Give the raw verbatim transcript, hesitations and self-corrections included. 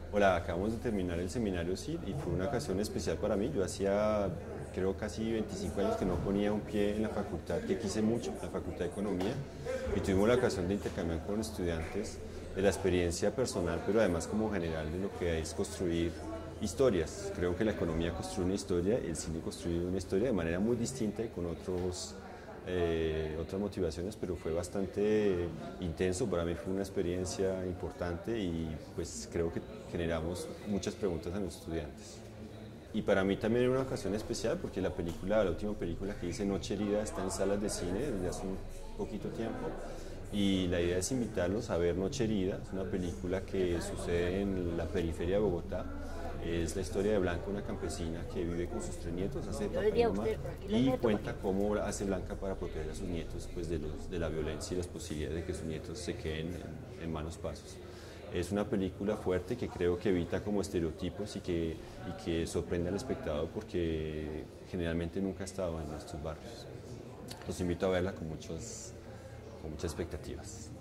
Hola, acabamos de terminar el seminario S I D y fue una ocasión especial para mí. Yo hacía, creo, casi veinticinco años que no ponía un pie en la facultad, que quise mucho, la Facultad de Economía, y tuvimos la ocasión de intercambiar con estudiantes de la experiencia personal, pero además como general de lo que es construir historias. Creo que la economía construye una historia, el cine construye una historia de manera muy distinta y con otros eh, otras motivaciones, pero fue bastante intenso. Para mí fue una experiencia importante y pues creo que generamos muchas preguntas a los estudiantes. Y para mí también era una ocasión especial porque la película, la última película que hice, Noche Herida, está en salas de cine desde hace un poquito tiempo. Y la idea es invitarlos a ver Noche Herida, es una película que sucede en la periferia de Bogotá. Es la historia de Blanca, una campesina que vive con sus tres nietos, hace de papá y mamá, y cuenta cómo hace Blanca para proteger a sus nietos pues, de, los, de la violencia y las posibilidades de que sus nietos se queden en, en malos pasos. Es una película fuerte que creo que evita como estereotipos y que, y que sorprende al espectador porque generalmente nunca ha estado en nuestros barrios. Los invito a verla con, muchos, con muchas expectativas.